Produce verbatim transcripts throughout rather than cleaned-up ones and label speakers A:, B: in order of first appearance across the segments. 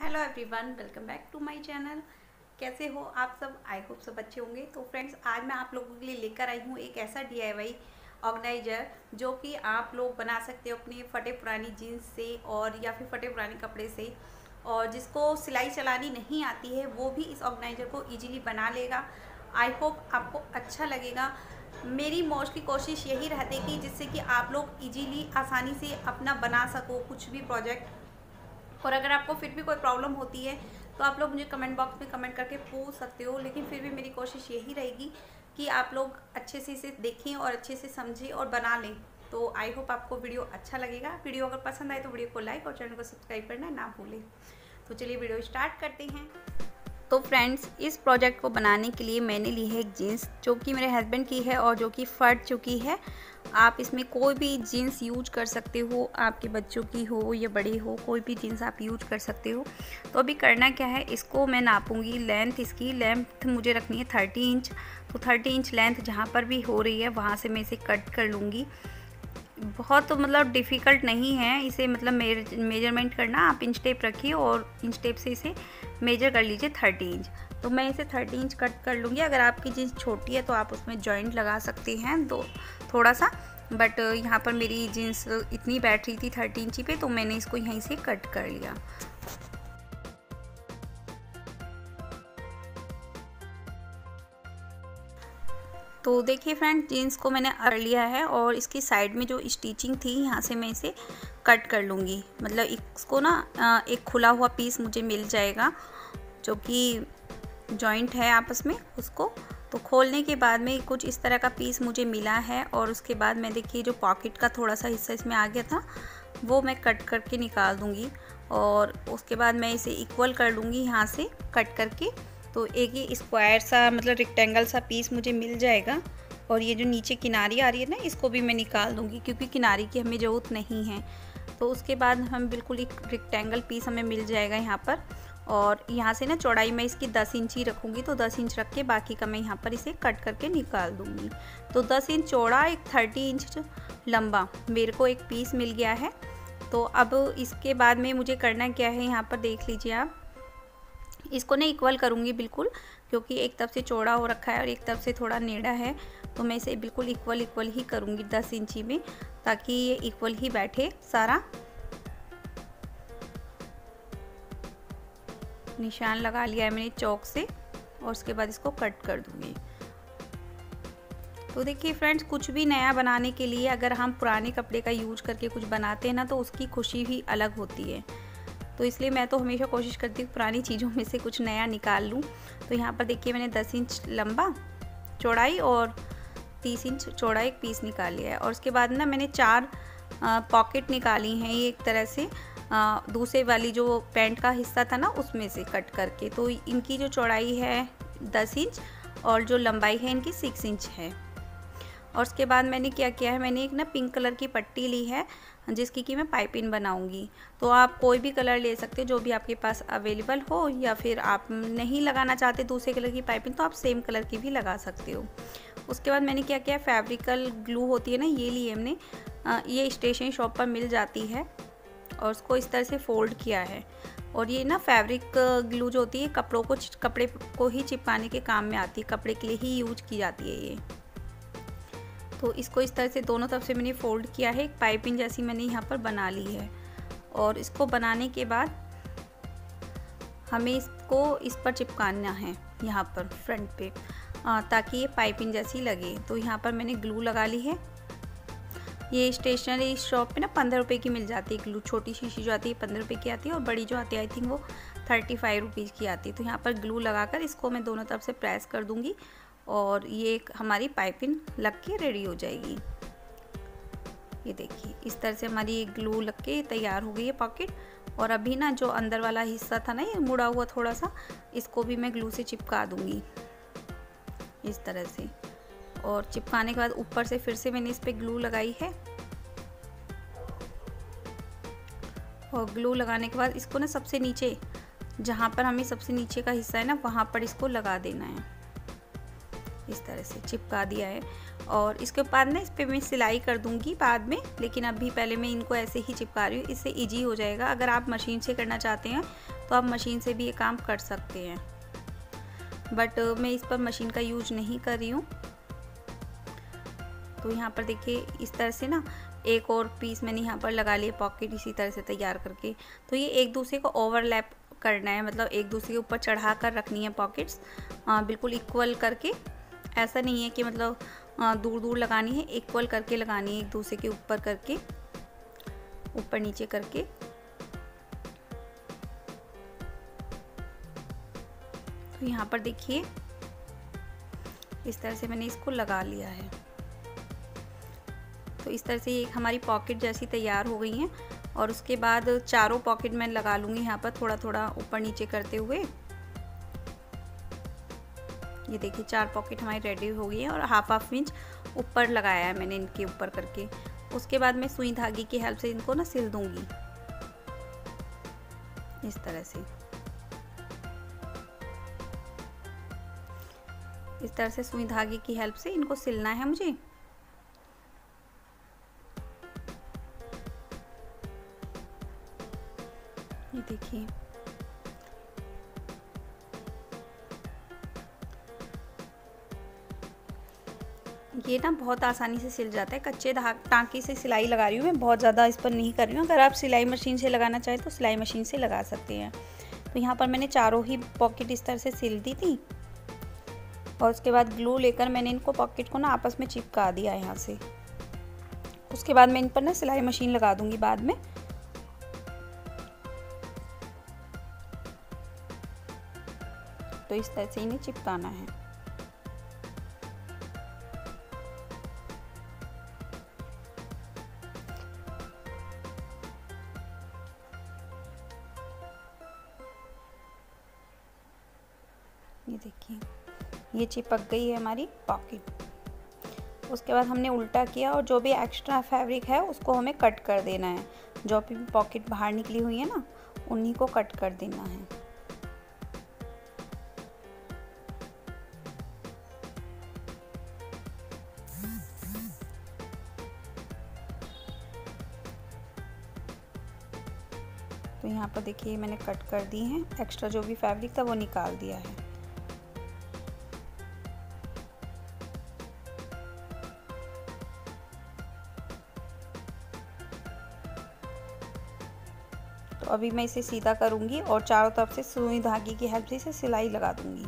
A: Hello everyone, welcome back to my channel. कैसे हो आप सब? आई होप सब अच्छे होंगे। तो फ्रेंड्स, आज मैं आप लोगों के लिए लेकर आई हूँ एक ऐसा डी आई वाई ऑर्गेनाइजर जो कि आप लोग बना सकते हो अपनी फटे पुरानी जीन्स से और या फिर फटे पुराने कपड़े से। और जिसको सिलाई चलानी नहीं आती है वो भी इस ऑर्गेनाइजर को ईजीली बना लेगा। आई होप आपको अच्छा लगेगा। मेरी मोस्टली कोशिश यही रहती है कि जिससे कि आप लोग इजीली आसानी से अपना बना सको कुछ भी प्रोजेक्ट। और अगर आपको फिर भी कोई प्रॉब्लम होती है तो आप लोग मुझे कमेंट बॉक्स में कमेंट करके पूछ सकते हो, लेकिन फिर भी मेरी कोशिश यही रहेगी कि आप लोग अच्छे से इसे देखें और अच्छे से समझें और बना लें। तो आई होप आपको वीडियो अच्छा लगेगा। वीडियो अगर पसंद आए तो वीडियो को लाइक और चैनल को सब्सक्राइब करना ना भूलें। तो चलिए वीडियो स्टार्ट करते हैं। तो फ्रेंड्स, इस प्रोजेक्ट को बनाने के लिए मैंने ली है एक जीन्स जो कि मेरे हस्बैंड की है और जो कि फट चुकी है। आप इसमें कोई भी जीन्स यूज कर सकते हो, आपके बच्चों की हो या बड़े हो, कोई भी जीन्स आप यूज कर सकते हो। तो अभी करना क्या है, इसको मैं नापूंगी। लेंथ इसकी लेंथ मुझे रखनी है थर्टी इंच। तो थर्टी इंच लेंथ जहाँ पर भी हो रही है वहाँ से मैं इसे कट कर लूँगी। बहुत तो मतलब डिफ़िकल्ट नहीं है इसे मतलब मेजरमेंट करना। आप इंच टेप रखिए और इंच टेप से इसे मेजर कर लीजिए थर्टी इंच। तो मैं इसे थर्टी इंच कट कर लूँगी। अगर आपकी जीन्स छोटी है तो आप उसमें जॉइंट लगा सकते हैं दो थोड़ा सा, बट यहाँ पर मेरी जीन्स इतनी बैठ रही थी थर्टी इंची पे, तो मैंने इसको यहीं से कट कर लिया। तो देखिए फ्रेंड, जीन्स को मैंने कर लिया है और इसकी साइड में जो स्टिचिंग थी यहाँ से मैं इसे कट कर लूँगी। मतलब इसको ना एक खुला हुआ पीस मुझे मिल जाएगा जो कि जॉइंट है आपस में, उसको तो खोलने के बाद में कुछ इस तरह का पीस मुझे मिला है। और उसके बाद मैं देखिए जो पॉकेट का थोड़ा सा हिस्सा इसमें आ गया था वो मैं कट करके निकाल दूँगी। और उसके बाद मैं इसे इक्वल कर लूँगी यहाँ से कट करके। तो एक ही स्क्वायर सा मतलब रेक्टेंगल सा पीस मुझे मिल जाएगा। और ये जो नीचे किनारी आ रही है ना, इसको भी मैं निकाल दूँगी क्योंकि किनारी की हमें ज़रूरत नहीं है। तो उसके बाद हम बिल्कुल एक रेक्टेंगल पीस हमें मिल जाएगा यहाँ पर। और यहाँ से ना चौड़ाई मैं इसकी दस इंच ही रखूँगी, तो दस इंच रख के बाकी का मैं यहाँ पर इसे कट करके निकाल दूँगी। तो दस इंच चौड़ा, एक थर्टी इंच लंबा मेरे को एक पीस मिल गया है। तो अब इसके बाद में मुझे करना क्या है, यहाँ पर देख लीजिए आप, इसको ना इक्वल करूँगी बिल्कुल, क्योंकि एक तरफ से चौड़ा हो रखा है और एक तरफ से थोड़ा टेढ़ा है। तो मैं इसे बिल्कुल इक्वल इक्वल ही करूँगी दस इंची में, ताकि ये इक्वल ही बैठे सारा। निशान लगा लिया है मैंने चौक से और उसके बाद इसको कट कर दूँगी। तो देखिए फ्रेंड्स, कुछ भी नया बनाने के लिए अगर हम पुराने कपड़े का यूज करके कुछ बनाते हैं ना, तो उसकी खुशी भी अलग होती है। तो इसलिए मैं तो हमेशा कोशिश करती हूँ पुरानी चीज़ों में से कुछ नया निकाल लूँ। तो यहाँ पर देखिए मैंने दस इंच लंबा चौड़ाई और तीस इंच चौड़ा एक पीस निकाल लिया है। और उसके बाद ना मैंने चार पॉकेट निकाली हैं ये एक तरह से, आ, दूसरे वाली जो पैंट का हिस्सा था ना उसमें से कट करके। तो इनकी जो चौड़ाई है दस इंच और जो लंबाई है इनकी सिक्स इंच है। और उसके बाद मैंने क्या किया है, मैंने एक ना पिंक कलर की पट्टी ली है जिसकी कि मैं पाइपिंग बनाऊंगी। तो आप कोई भी कलर ले सकते हो जो भी आपके पास अवेलेबल हो, या फिर आप नहीं लगाना चाहते दूसरे कलर की पाइपिंग तो आप सेम कलर की भी लगा सकते हो। उसके बाद मैंने क्या किया, फैब्रिकल ग्लू होती है ना, ये ली हमने, ये स्टेशनरी शॉप पर मिल जाती है। और उसको इस तरह से फोल्ड किया है। और ये ना फैब्रिक ग्लू जो होती है कपड़ों को कपड़े को ही चिपकाने के काम में आती है, कपड़े के लिए ही यूज की जाती है ये। तो इसको इस तरह से दोनों तरफ से मैंने फोल्ड किया है, एक पाइपिंग जैसी मैंने यहाँ पर बना ली है। और इसको बनाने के बाद हमें इसको इस पर चिपकाना है यहाँ पर फ्रंट पे, ताकि ये पाइपिंग जैसी लगे। तो यहाँ पर मैंने ग्लू लगा ली है। ये स्टेशनरी शॉप पे ना पंद्रह रुपये की मिल जाती है ग्लू। छोटी शीशी जो आती है पंद्रह रुपये की आती है और बड़ी जो आती है आई थिंक वो थर्टी फाइव रुपीज़ की आती है। तो यहाँ पर ग्लू लगाकर इसको मैं दोनों तरफ से प्रेस कर दूँगी और ये एक हमारी पाइपिंग लग के रेडी हो जाएगी। ये देखिए इस तरह से हमारी ये ग्लू लग के तैयार हो गई है पॉकेट। और अभी ना जो अंदर वाला हिस्सा था ना ये मुड़ा हुआ थोड़ा सा, इसको भी मैं ग्लू से चिपका दूँगी इस तरह से। और चिपकाने के बाद ऊपर से फिर से मैंने इस पर ग्लू लगाई है। और ग्लू लगाने के बाद इसको ना सबसे नीचे, जहाँ पर हमें सबसे नीचे का हिस्सा है ना वहाँ पर इसको लगा देना है। इस तरह से चिपका दिया है। और इसके बाद ना इस पर मैं सिलाई कर दूंगी बाद में, लेकिन अभी पहले मैं इनको ऐसे ही चिपका रही हूँ, इससे इजी हो जाएगा। अगर आप मशीन से करना चाहते हैं तो आप मशीन से भी ये काम कर सकते हैं, बट मैं इस पर मशीन का यूज नहीं कर रही हूँ। तो यहाँ पर देखिए इस तरह से ना एक और पीस मैंने यहाँ पर लगा लिए पॉकेट इसी तरह से तैयार करके। तो ये एक दूसरे को ओवरलैप करना है, मतलब एक दूसरे के ऊपर चढ़ा कर रखनी है पॉकेट्स, बिल्कुल इक्वल करके। ऐसा नहीं है कि मतलब दूर दूर लगानी है, इक्वल करके लगानी है, एक दूसरे के ऊपर करके, ऊपर नीचे करके। तो यहाँ पर देखिए इस तरह से मैंने इसको लगा लिया है। तो इस तरह से ये हमारी पॉकेट जैसी तैयार हो गई हैं। और उसके बाद चारों पॉकेट मैं लगा लूँगी यहाँ पर थोड़ा थोड़ा ऊपर नीचे करते हुए। ये देखिए चार पॉकेट हमारी रेडी हो गई है और हाफ हाफ इंच ऊपर लगाया है मैंने इनके ऊपर करके। उसके बाद मैं सुई धागे की हेल्प से इनको ना सिल दूँगी इस तरह से। इस तरह से सुई धागे की हेल्प से इनको सिलना है मुझे। ये देखिए ये ना बहुत आसानी से सिल जाता है। कच्चे टाँके से सिलाई लगा रही हूँ मैं, बहुत ज़्यादा इस पर नहीं कर रही हूँ। अगर आप सिलाई मशीन से लगाना चाहें तो सिलाई मशीन से लगा सकते हैं। तो यहाँ पर मैंने चारों ही पॉकेट इस तरह से सिल दी थी और उसके बाद ग्लू लेकर मैंने इनको पॉकेट को ना आपस में चिपका दिया यहाँ से। उसके बाद मैं इन पर ना सिलाई मशीन लगा दूँगी बाद में। तो इस तरह से इन्हें चिपकाना है। ये देखिए ये चिपक गई है हमारी पॉकेट। उसके बाद हमने उल्टा किया और जो भी एक्स्ट्रा फैब्रिक है उसको हमें कट कर देना है। जो भी पॉकेट बाहर निकली हुई है ना उन्हीं को कट कर देना है। तो यहाँ पर देखिए मैंने कट कर दी हैं, एक्स्ट्रा जो भी फैब्रिक था वो निकाल दिया है। तो अभी मैं इसे सीधा करूँगी और चारों तरफ से सुई धागे की हेल्प से इसे सिलाई लगा दूँगी।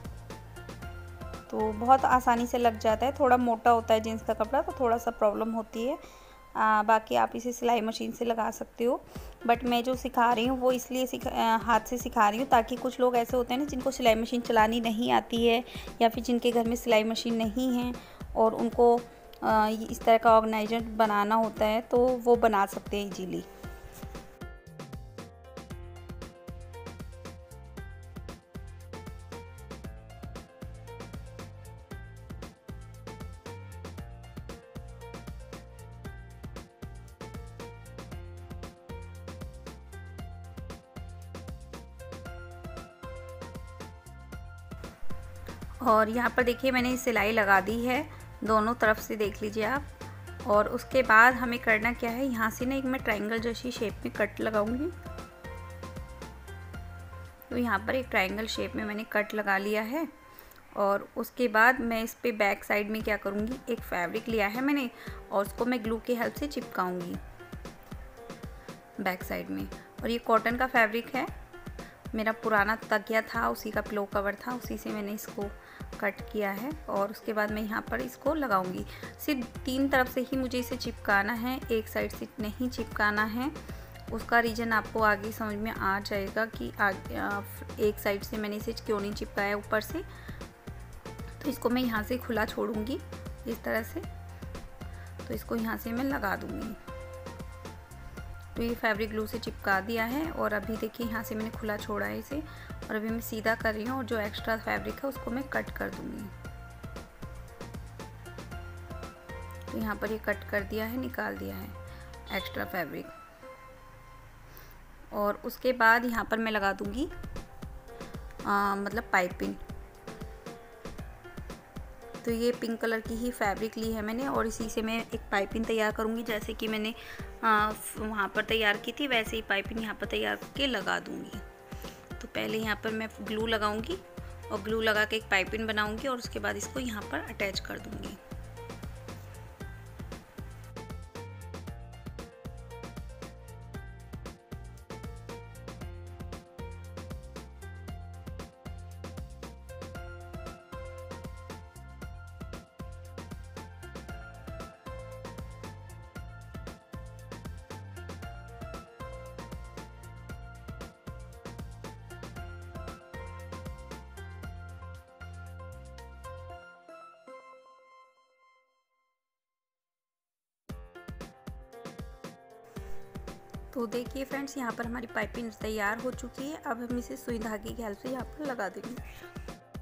A: तो बहुत आसानी से लग जाता है। थोड़ा मोटा होता है जीन्स का कपड़ा तो थोड़ा सा प्रॉब्लम होती है। आ, बाकी आप इसे सिलाई मशीन से लगा सकते हो, बट मैं जो सिखा रही हूँ वो इसलिए सिखा हाथ से सिखा रही हूँ ताकि कुछ लोग ऐसे होते हैं ना जिनको सिलाई मशीन चलानी नहीं आती है या फिर जिनके घर में सिलाई मशीन नहीं है और उनको आ, इस तरह का ऑर्गेनाइजर बनाना होता है तो वो बना सकते हैं इजीली। और यहाँ पर देखिए मैंने सिलाई लगा दी है दोनों तरफ से, देख लीजिए आप। और उसके बाद हमें करना क्या है, यहाँ से ना एक मैं ट्रायंगल जैसी शेप में कट लगाऊंगी। तो यहाँ पर एक ट्रायंगल शेप में मैंने कट लगा लिया है। और उसके बाद मैं इस पे बैक साइड में क्या करूँगी, एक फैब्रिक लिया है मैंने और उसको मैं ग्लू की हेल्प से चिपकाऊँगी बैक साइड में। और ये कॉटन का फैब्रिक है, मेरा पुराना तकिया था उसी का पिलो कवर था, उसी से मैंने इसको कट किया है। और उसके बाद मैं यहाँ पर इसको लगाऊंगी। सिर्फ तीन तरफ से ही मुझे इसे चिपकाना है, एक साइड से नहीं चिपकाना है। उसका रीज़न आपको आगे समझ में आ जाएगा कि आगे एक साइड से मैंने इसे क्यों नहीं चिपकाया ऊपर से। तो इसको मैं यहाँ से खुला छोड़ूंगी इस तरह से। तो इसको यहाँ से मैं लगा दूँगी। तो ये फैब्रिक ग्लू से चिपका दिया है और अभी देखिए यहाँ से मैंने खुला छोड़ा है इसे और अभी मैं सीधा कर रही हूँ और जो एक्स्ट्रा फैब्रिक है उसको मैं कट कर दूँगी। तो यहाँ पर ये कट कर दिया है, निकाल दिया है एक्स्ट्रा फैब्रिक। और उसके बाद यहाँ पर मैं लगा दूँगी मतलब पाइपिंग। तो ये पिंक कलर की ही फैब्रिक ली है मैंने और इसी से मैं एक पाइपिंग तैयार करूँगी। जैसे कि मैंने आ, वहाँ पर तैयार की थी वैसे ही पाइपिंग यहाँ पर तैयार करके लगा दूँगी। तो पहले यहाँ पर मैं ग्लू लगाऊंगी और ग्लू लगा के एक पाइपिंग बनाऊंगी और उसके बाद इसको यहाँ पर अटैच कर दूंगी। तो देखिए फ्रेंड्स, यहाँ पर हमारी पाइपिंग तैयार हो चुकी है। अब हम इसे सुई धागे की हेल्प से यहाँ पर लगा देंगे।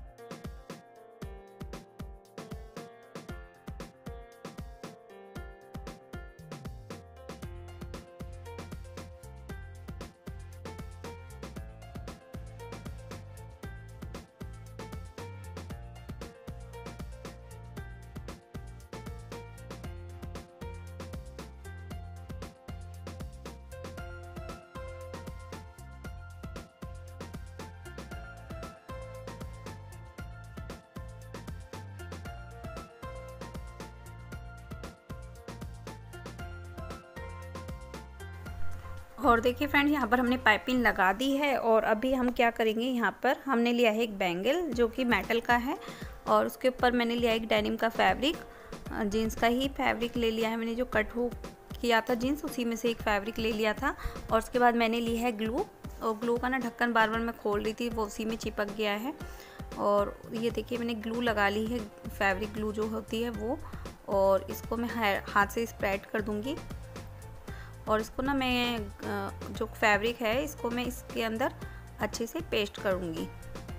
A: और देखिए फ्रेंड्स, यहाँ पर हमने पाइपिंग लगा दी है और अभी हम क्या करेंगे, यहाँ पर हमने लिया है एक बैंगल जो कि मेटल का है और उसके ऊपर मैंने लिया एक डेनिम का फैब्रिक, जीन्स का ही फैब्रिक ले लिया है मैंने, जो कट हो किया था जीन्स उसी में से एक फैब्रिक ले लिया था। और उसके बाद मैंने ली है ग्लू, और ग्लू का ना ढक्कन बार बार मैं खोल रही थी, वो उसी में चिपक गया है। और ये देखिए मैंने ग्लू लगा ली है, फैब्रिक ग्लू जो होती है वो, और इसको मैं हाथ से स्प्रेड कर दूँगी। और इसको ना मैं जो फैब्रिक है इसको मैं इसके अंदर अच्छे से पेस्ट करूँगी,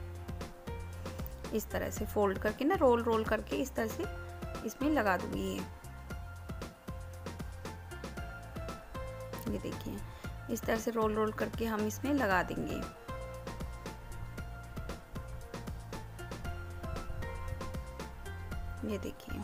A: इस तरह से फोल्ड करके ना, रोल रोल करके इस तरह से इसमें लगा दूँगी। ये ये देखिए इस तरह से रोल रोल करके हम इसमें लगा देंगे। ये देखिए,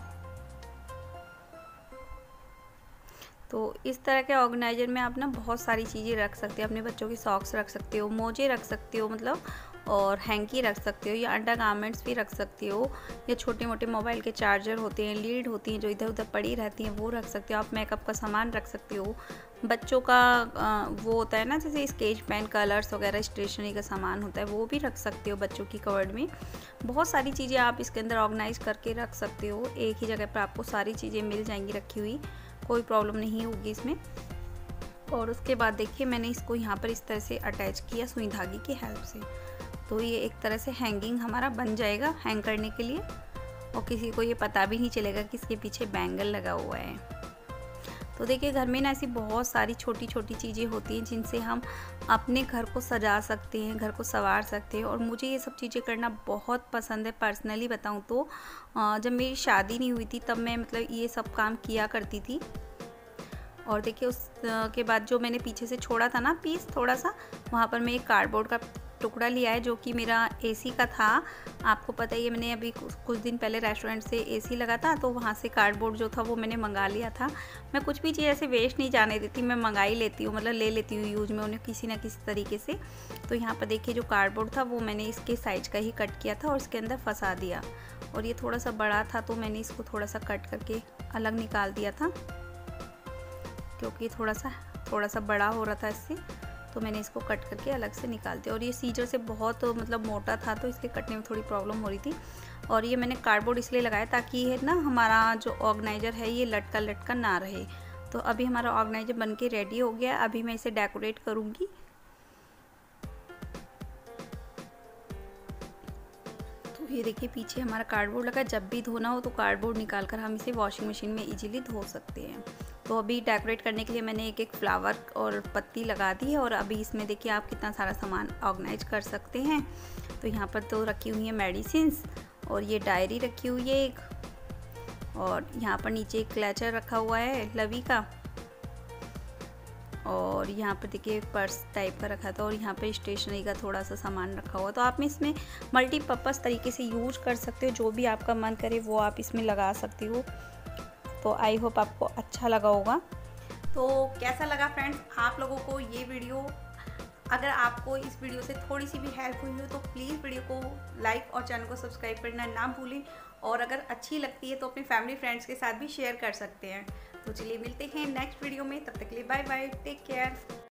A: तो इस तरह के ऑर्गेनाइजर में आप ना बहुत सारी चीज़ें रख सकते हो। अपने बच्चों की सॉक्स रख सकते हो, मोजे रख सकते हो मतलब, और हैंकी रख सकते हो, या अंडर गारमेंट्स भी रख सकते हो, या छोटे मोटे मोबाइल के चार्जर होते हैं, लीड होती हैं जो इधर उधर पड़ी रहती हैं, वो रख सकते हो। आप मेकअप का सामान रख सकते हो, बच्चों का वो होता है ना जैसे स्केच पेन, कलर्स वगैरह, स्टेशनरी का सामान होता है, वो भी रख सकते हो बच्चों की कवर्ड में। बहुत सारी चीज़ें आप इसके अंदर ऑर्गेनाइज करके रख सकते हो। एक ही जगह पर आपको सारी चीज़ें मिल जाएंगी रखी हुई, कोई प्रॉब्लम नहीं होगी इसमें। और उसके बाद देखिए मैंने इसको यहाँ पर इस तरह से अटैच किया सुई धागे की हेल्प से, तो ये एक तरह से हैंगिंग हमारा बन जाएगा हैंग करने के लिए, और किसी को ये पता भी नहीं चलेगा कि इसके पीछे बैंगल लगा हुआ है। तो देखिए घर में ना ऐसी बहुत सारी छोटी छोटी चीज़ें होती हैं जिनसे हम अपने घर को सजा सकते हैं, घर को संवार सकते हैं। और मुझे ये सब चीज़ें करना बहुत पसंद है। पर्सनली बताऊं तो जब मेरी शादी नहीं हुई थी तब मैं मतलब ये सब काम किया करती थी। और देखिए उसके बाद जो मैंने पीछे से छोड़ा था ना पीस थोड़ा सा, वहाँ पर मैं एक कार्डबोर्ड का टुकड़ा लिया है जो कि मेरा एसी का था। आपको पता ही है, मैंने अभी कुछ दिन पहले रेस्टोरेंट से एसी लगा था तो वहाँ से कार्डबोर्ड जो था वो मैंने मंगा लिया था। मैं कुछ भी चीज़ ऐसे वेस्ट नहीं जाने देती, मैं मंगा ही लेती हूँ, मतलब ले लेती हूँ यूज में उन्हें किसी ना किसी तरीके से। तो यहाँ पर देखिए जो कार्डबोर्ड था वो मैंने इसके साइज का ही कट किया था और इसके अंदर फंसा दिया। और ये थोड़ा सा बड़ा था तो मैंने इसको थोड़ा सा कट करके अलग निकाल दिया था, क्योंकि थोड़ा सा थोड़ा सा बड़ा हो रहा था इससे, तो मैंने इसको कट करके अलग से निकाल दिया। और ये सीजर से बहुत मतलब मोटा था तो इसलिए कटने में थोड़ी प्रॉब्लम हो रही थी। और ये मैंने कार्डबोर्ड इसलिए लगाया ताकि ये ना हमारा जो ऑर्गेनाइजर है ये लटका लटका ना रहे। तो अभी हमारा ऑर्गेनाइजर बनके रेडी हो गया। अभी मैं इसे डेकोरेट करूँगी। तो ये देखिए पीछे हमारा कार्डबोर्ड लगा, जब भी धोना हो तो कार्डबोर्ड निकाल कर हम इसे वॉशिंग मशीन में इजीली धो सकते हैं। तो अभी डेकोरेट करने के लिए मैंने एक एक फ्लावर और पत्ती लगा दी है। और अभी इसमें देखिए आप कितना सारा सामान ऑर्गेनाइज कर सकते हैं। तो यहाँ पर तो रखी हुई है मेडिसिन्स, और ये डायरी रखी हुई है एक, और यहाँ पर नीचे एक क्लचर रखा हुआ है लवी का, और यहाँ पर देखिए पर्स टाइप का रखा था, और यहाँ पर स्टेशनरी का थोड़ा सा सामान रखा हुआ। तो आप इसमें मल्टीपर्पज़ तरीके से यूज कर सकते हो, जो भी आपका मन करे वो आप इसमें लगा सकती हो। तो आई होप आपको अच्छा लगा होगा। तो कैसा लगा फ्रेंड्स आप लोगों को ये वीडियो? अगर आपको इस वीडियो से थोड़ी सी भी हेल्प हुई हो तो प्लीज़ वीडियो को लाइक और चैनल को सब्सक्राइब करना ना भूलें, और अगर अच्छी लगती है तो अपने फैमिली फ्रेंड्स के साथ भी शेयर कर सकते हैं। तो चलिए मिलते हैं नेक्स्ट वीडियो में, तब तक के लिए बाय बाय, टेक केयर।